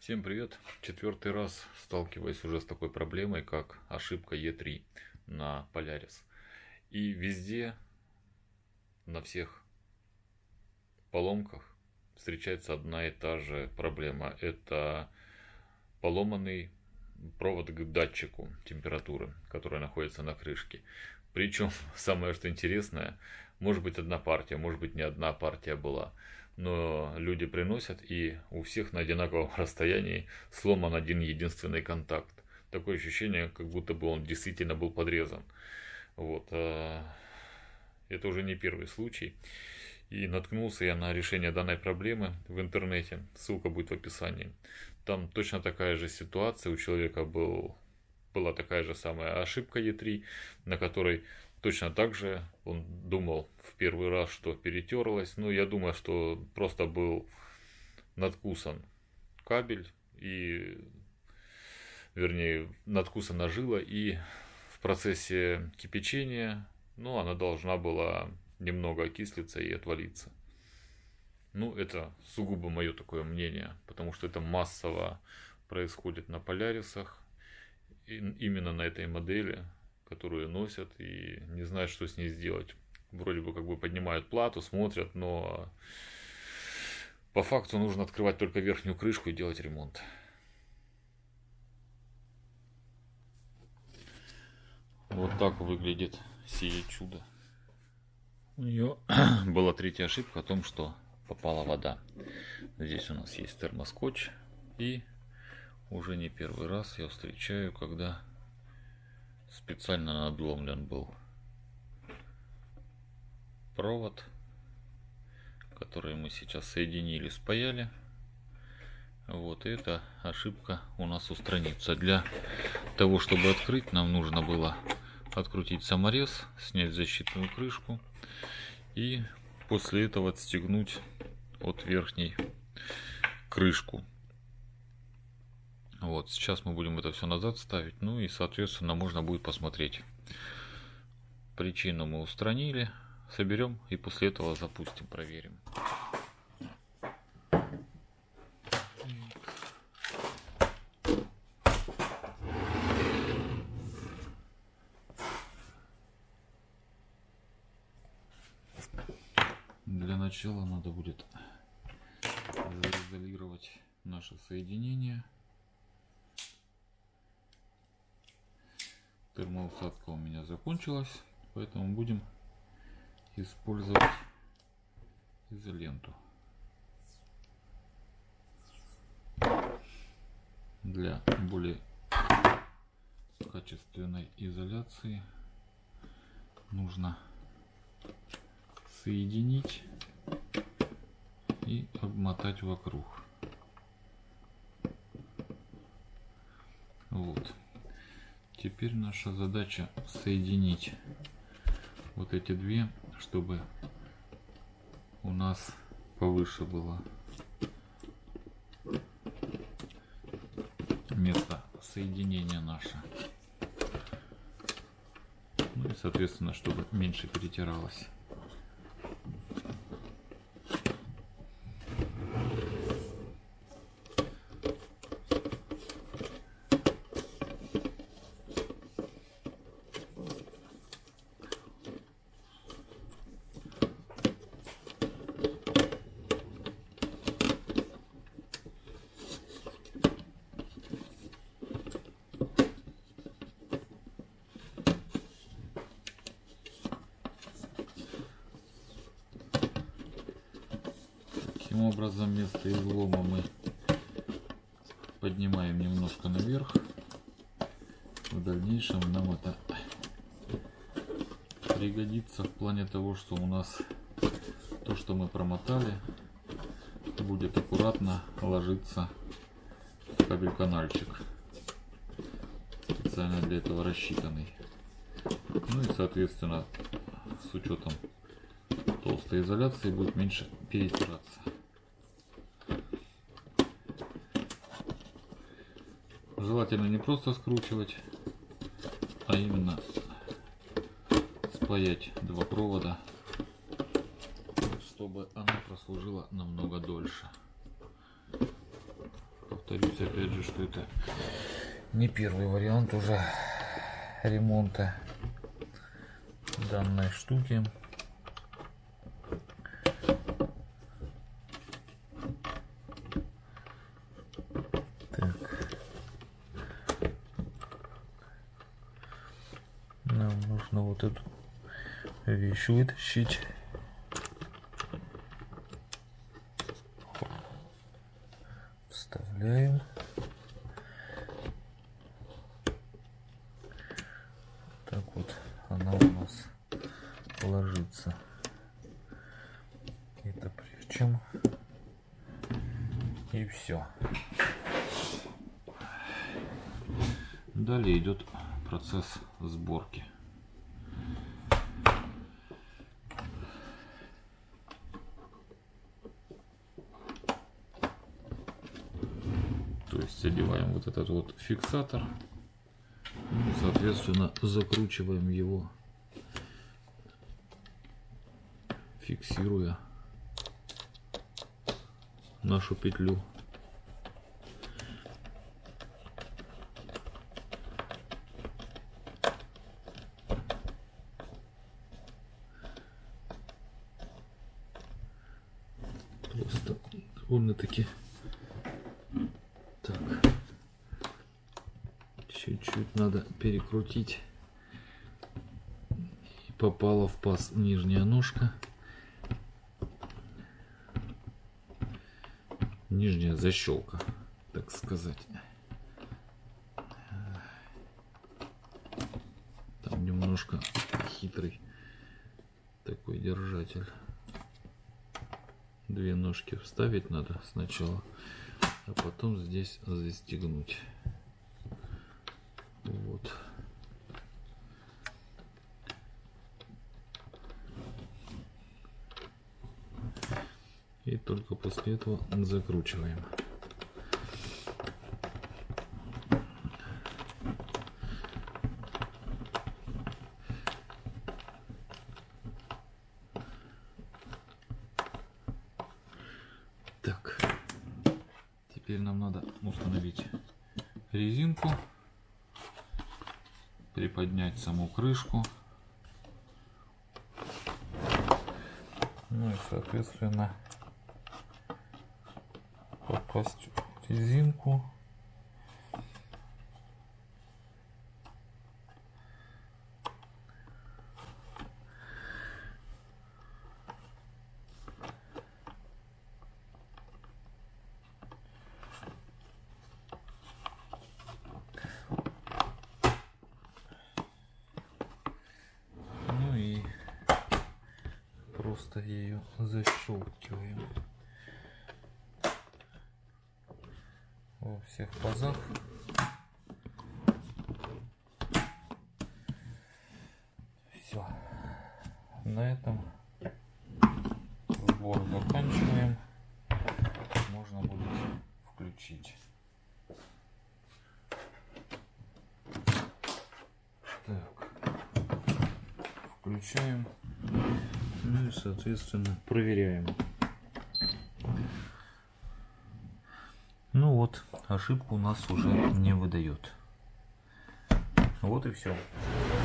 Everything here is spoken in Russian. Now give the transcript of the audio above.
Всем привет! Четвертый раз сталкиваюсь уже с такой проблемой, как ошибка E3 на Polaris. И везде, на всех поломках встречается одна и та же проблема. Это поломанный провод к датчику температуры, который находится на крышке. Причем, самое что интересное, может быть одна партия, может быть не одна партия была. Но люди приносят, и у всех на одинаковом расстоянии сломан один единственный контакт. Такое ощущение, как будто бы он действительно был подрезан. Вот. Это уже не первый случай. И наткнулся я на решение данной проблемы в интернете. Ссылка будет в описании. Там точно такая же ситуация. У человека была такая же самая ошибка E3, на которой точно так же он думал в первый раз, что перетерлось. Но я думаю, что просто был надкусан кабель, вернее, надкусана жила, и в процессе кипячения, она должна была немного окислиться и отвалиться. Это сугубо мое такое мнение, потому что это массово происходит на Полярисах, именно на этой модели, которую носят и не знают, что с ней сделать. Вроде бы поднимают плату, смотрят, но по факту нужно открывать только верхнюю крышку и делать ремонт. Вот так выглядит сие чудо. У нее была третья ошибка о том, что попала вода. Здесь у нас есть термоскотч, и уже не первый раз я встречаю, когда специально надломлен был провод, который мы сейчас соединили, спаяли. Вот, и эта ошибка у нас устранится. Для того, чтобы открыть, нам нужно было открутить саморез, снять защитную крышку и после этого отстегнуть от верхней крышку. Вот, сейчас мы будем это все назад ставить, и соответственно можно будет посмотреть. Причину мы устранили, соберем и после этого запустим, проверим. Для начала надо будет заизолировать наше соединение. Термоусадка у меня закончилась, поэтому будем использовать изоленту. Для более качественной изоляции нужно соединить и обмотать вокруг. Вот. Теперь наша задача соединить вот эти две, чтобы у нас повыше было место соединения наше. И соответственно, чтобы меньше перетиралось. Таким образом, место излома мы поднимаем немножко наверх. В дальнейшем нам это пригодится в плане того, что у нас то, что мы промотали, будет аккуратно ложиться в кабель-канальчик, специально для этого рассчитанный. И соответственно, с учетом толстой изоляции будет меньше перетираться. Желательно не просто скручивать, а именно спаять два провода, чтобы она прослужила намного дольше. повторюсь опять же, что это не первый вариант уже ремонта данной штуки. Так. Нам нужно вот эту вещь вытащить. Вставляем. Так вот она у нас ложится. Это причем. И все. Далее идет процесс сборки. То есть одеваем вот этот вот фиксатор, и, соответственно, закручиваем его, фиксируя нашу петлю. Просто довольно-таки так. Чуть-чуть надо перекрутить. И попала в паз нижняя ножка. Нижняя защелка, так сказать. Там немножко хитрый такой держатель. Две ножки вставить надо сначала, а потом здесь застегнуть. Вот. И только после этого закручиваем. Так, теперь нам надо установить резинку, приподнять саму крышку, ну и соответственно попасть в резинку. Ну и просто ее защелкиваем во всех пазах. Все. На этом сбор заканчиваем. Можно будет включить. Так. Включаем. Ну и соответственно проверяем. Ну вот, ошибку у нас уже не выдает. Вот и все.